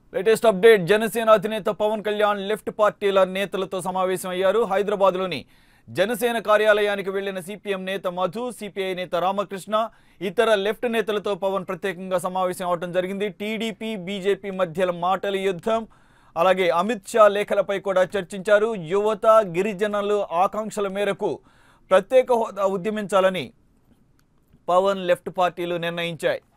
Latest update Janasena అధినేత Pawan Kalyan left పార్టీల నేతలతో సమావేశం అయ్యారు. హైదరాబాద్లోని జనసేన కార్యాలయానికి వెళ్లిన సిపిఎం నేత మధు, సిపిఐ నేత రామకృష్ణ, ఇతర లెఫ్ట్ నేతలతో పవన్ ప్రత్యేకంగా సమావేశం అవడం జరిగింది. టీడీపీ బీజేపీ మధ్య మాటల యుద్ధం, అలాగే అమిత్ షా లేఖలపై కూడా చర్చించారు. యువత, గిరిజనుల ఆకాంక్షల మేరకు ప్రత్యేక హోదా ఉద్యమించాలని పవన్ లెఫ్ట్ పార్టీలు నిర్ణయించాయి.